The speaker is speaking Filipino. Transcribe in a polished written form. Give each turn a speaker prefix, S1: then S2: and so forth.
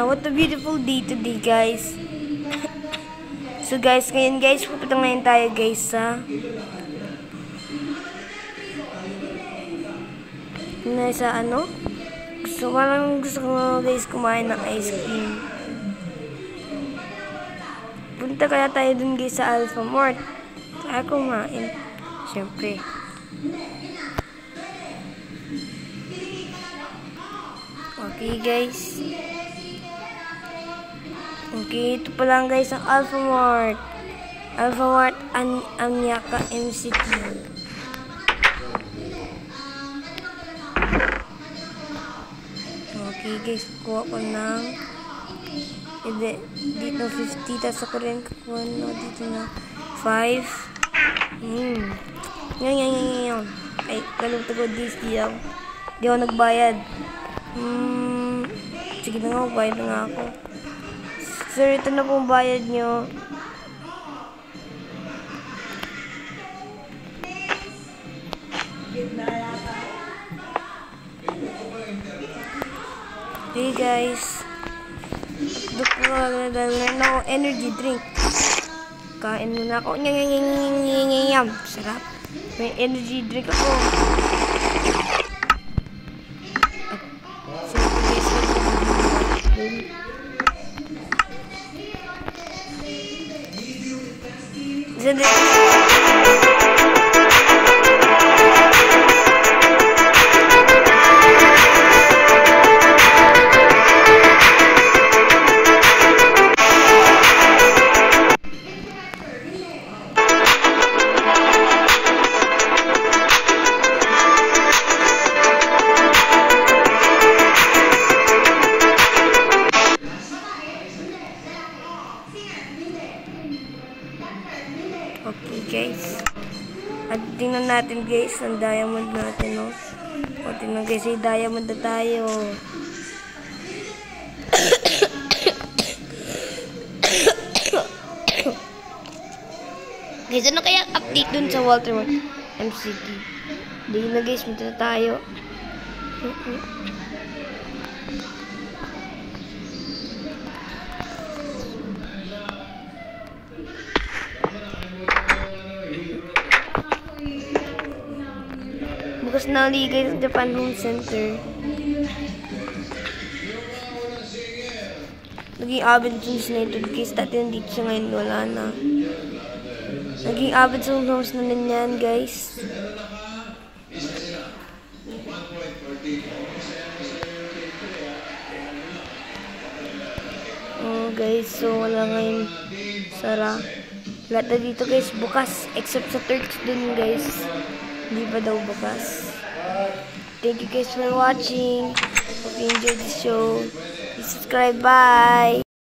S1: What a beautiful day today, guys. So guys, ngayon guys, pupunta ngayon tayo guys sa ano? Gusto ko guys kumain ng ice cream. Punta kaya tayo dun guys sa AlfaMart. Kaya kumain. Siyempre. Okay guys. Okay, ito pa lang guys ang AlfaMart. AlfaMart Anyaka MCT. Okay guys, kuha ko ng dito 50, tapos ako rin kuha na dito na 5. Yan. Ay, kalutag ko this di ako nagbayad. Sige na nga, magbayad na nga ako. Sir, ito na pong bayad nyo. Hey guys. Dala na ako energy drink. Kain muna ako. Nyam. Sarap. May energy drink ako. Okay guys, at tingnan natin guys ang diamond natin, no? O tingnan guys, ay diamond na tayo. Guys, ano kaya update dun sa WalterMart MCT? Dahil na guys, punta na tayo. Bukas na ulit guys sa Japan Home Center. Naging avid homes na ito guys. Dati nandito siya, ngayon wala na. Naging avid homes na yan guys. Oh guys, so wala ngayon sara. Lahat na dito guys bukas, except sa Turks dun guys. Hindi pa daw bukas. Thank you guys for watching. Hope you enjoyed the show. Please subscribe. Bye!